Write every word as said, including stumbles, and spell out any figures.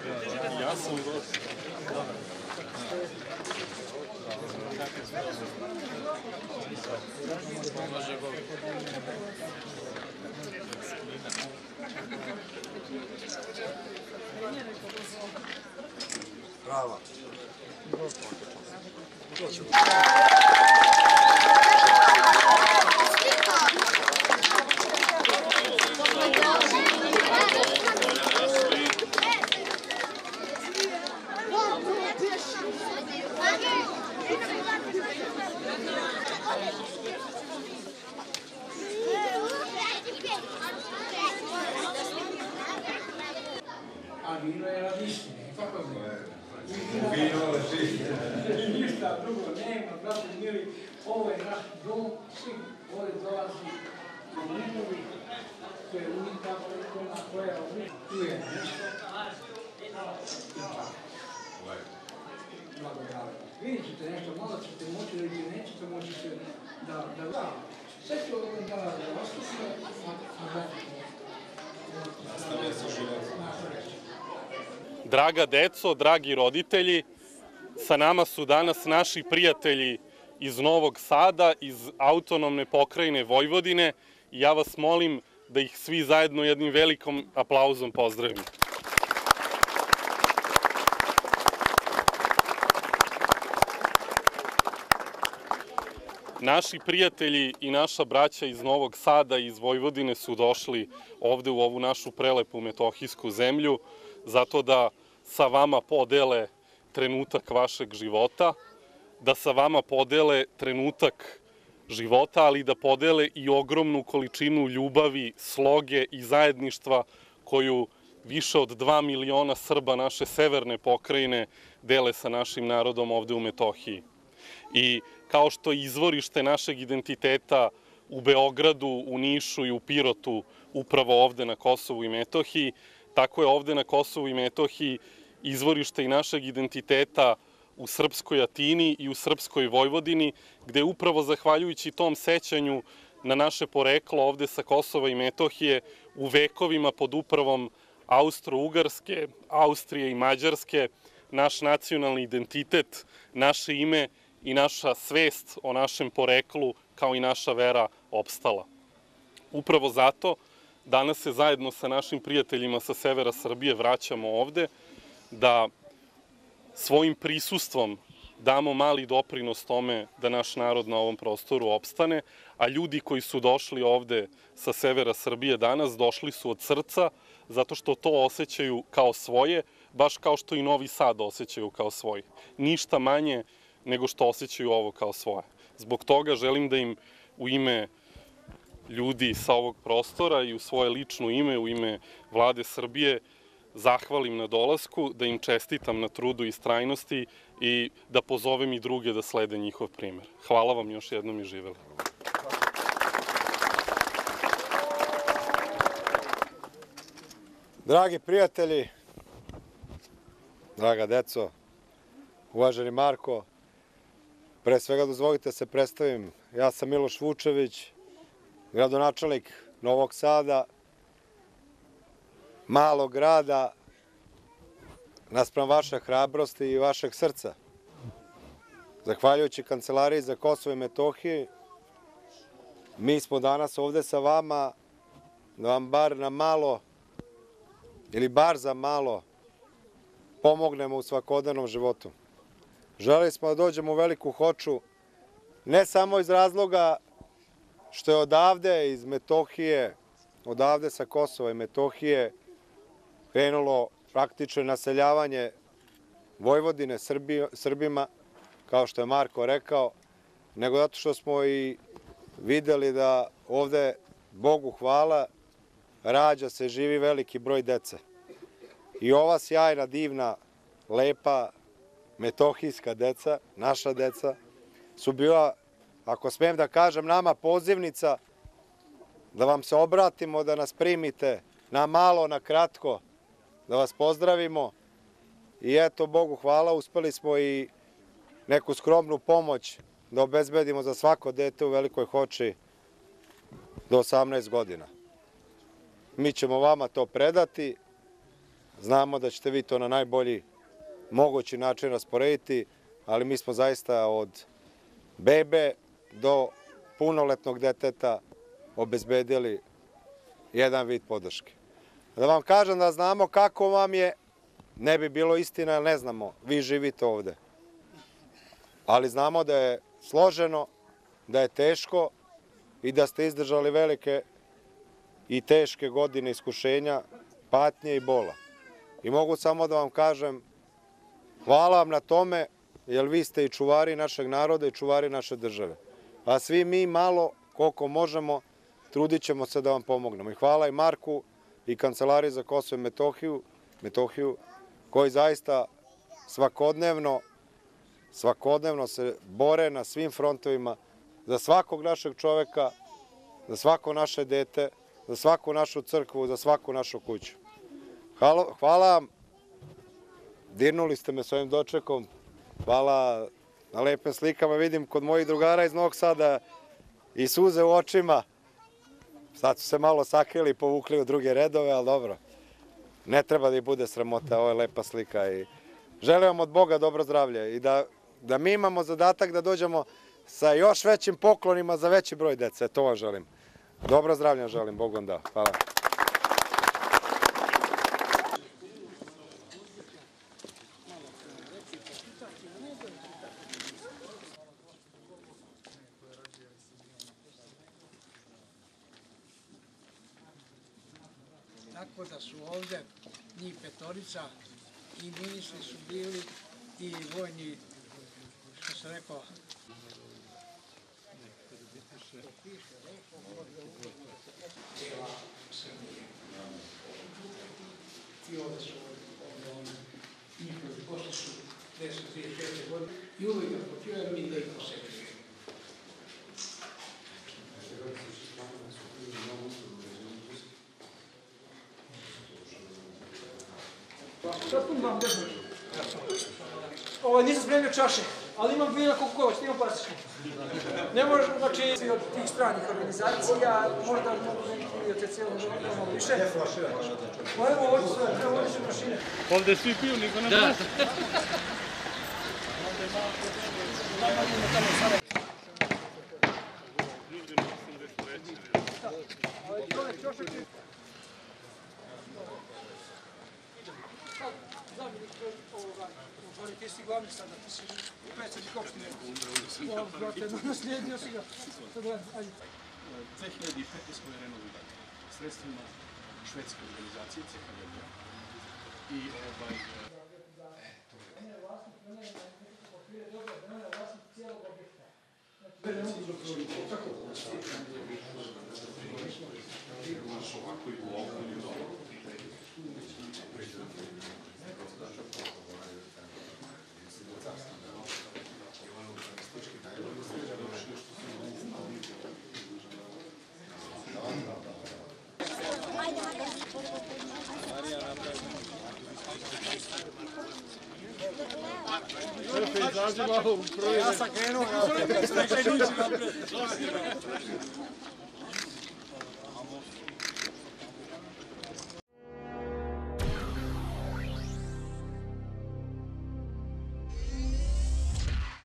Ja sam gost. Bravo. A vino je radi istine, kako ne? Vino je istine. Ništa drugo nema, brate mili, ovo je naš dom, svi ovdje dolazi u Linovi, to je unika na koja je ovdje, tu je nešto. Vidjet ćete nešto, malo ćete moći da ili nećete moći se da da sve ću da ostavimo, a da Nastavlja se život. Draga deco, dragi roditelji, sa nama su danas naši prijatelji iz Novog Sada, iz autonomne pokrajine Vojvodine i ja vas molim da ih svi zajedno jednim velikom aplauzom pozdravimo. Naši prijatelji i naša braća iz Novog Sada i iz Vojvodine su došli ovde u ovu našu prelepu metohijsku zemlju zato da sa vama podele trenutak vašeg života, da sa vama podele trenutak života, ali da podele i ogromnu količinu ljubavi, sloge i zajedništva koju više od dva miliona Srba naše severne pokrajine dele sa našim narodom ovde u Metohiji. I kao što je izvorište našeg identiteta u Beogradu, u Nišu i u Pirotu upravo ovde na Kosovu i Metohiji, tako je ovde na Kosovu i Metohiji izvorište i našeg identiteta u srpskoj Atini i u srpskoj Vojvodini, gde upravo zahvaljujući tom sećanju na naše poreklo ovde sa Kosova i Metohije u vekovima pod upravom Austro-Ugarske, Austrije i Mađarske, naš nacionalni identitet, naše ime i naša svest o našem poreklu kao i naša vera opstala. Upravo zato danas se zajedno sa našim prijateljima sa severa Srbije vraćamo ovde da svojim prisustvom damo mali doprinos tome da naš narod na ovom prostoru opstane, a ljudi koji su došli ovde sa severa Srbije danas došli su od srca zato što to osjećaju kao svoje, baš kao što i Novi Sad osjećaju kao svoj. Ništa manje nego što osjećaju ovo kao svoje. Zbog toga želim da im u ime ljudi sa ovog prostora i u svoje lično ime, u ime Vlade Srbije, zahvalim na dolasku, da im čestitam na trudu i istrajnosti i da pozovem i druge da slede njihov primer. Hvala vam još jednom i živeli. Dragi prijatelji, draga deco, uvaženi Marko, pre svega dozvolite da se predstavim. Ja sam Miloš Vučević, gradonačelnik Novog Sada, malog grada, naspram vaše hrabrosti i vašeg srca. Zahvaljujući Kancelariji za Kosovo i Metohiju, mi smo danas ovde sa vama da vam bar na malo, ili bar za malo, pomognemo u svakodnevnom životu. Želeli smo da dođemo u Veliku Hoču, ne samo iz razloga što je odavde iz Metohije, odavde sa Kosova i Metohije, krenulo praktično naseljavanje Vojvodine Srbima, kao što je Marko rekao, nego zato što smo i videli da ovde, Bogu hvala, rađa se, živi veliki broj dece. I ova sjajna, divna, lepa, metohijska deca, naša deca, su bila, ako smijem da kažem, nama pozivnica da vam se obratimo, da nas primite na malo, na kratko, da vas pozdravimo. I eto, Bogu hvala, uspeli smo i neku skromnu pomoć da obezbedimo za svako dete u Velikoj Hoči do osamnaest godina. Mi ćemo vama to predati. Znamo da ćete vi to na najbolji mogući način rasporediti, ali mi smo zaista od bebe do punoletnog deteta obezbedili jedan vid podrške. Da vam kažem da znamo kako vam je, ne bi bilo istina, jer ne znamo, vi živite ovde. Ali znamo da je složeno, da je teško i da ste izdržali velike i teške godine iskušenja, patnje i bola. I mogu samo da vam kažem, hvala vam na tome, jer vi ste i čuvari našeg naroda i čuvari naše države. A svi mi malo, koliko možemo, trudit ćemo se da vam pomognemo. I hvala i Marku i Kancelariji za Kosovo i Metohiju, Metohiju koji zaista svakodnevno, svakodnevno se bore na svim frontovima za svakog našeg čoveka, za svako naše dete, za svaku našu crkvu, za svaku našu kuću. Hvala, hvala vam, dirnuli ste me s ovim dočekom, hvala na lepim slikama, vidim kod mojih drugara iz Novog Sada i suze u očima. Sad su se malo sakrili i povukli u druge redove, ali dobro. Ne treba da ih bude sramota, ovo je lepa slika i želim vam od Boga dobro zdravlje i da, da mi imamo zadatak da dođemo sa još većim poklonima za veći broj dece, to vam želim. Dobro zdravlje želim, Bog vam da. Hvala. Tako da su ovde njih petorica i ministri su bili i vojni, što se rekao, cijela Srbija. I ovde su njihovi posle su deset trideset četiri godine i uvijek ga potiram i da ih posećujem. Šta tu imam držati? Ovo, nisam spremio čaše, ali imam vina koliko hoće, imam plastične. Ne može, znači, od tih stranih organizacija, možda mogu neki od te cijelo malo više. Pa evo, ovdje sve, treba ovdje sve mašine. Ovde svi piju, niko ne može. Ti si glavni sada, ti si predsjednik opštine. Naslijedio si ga. dve hiljade pete. smo je renovirali sredstvima švedske organizacije C H L B. I ovaj... Ja sam krenuo.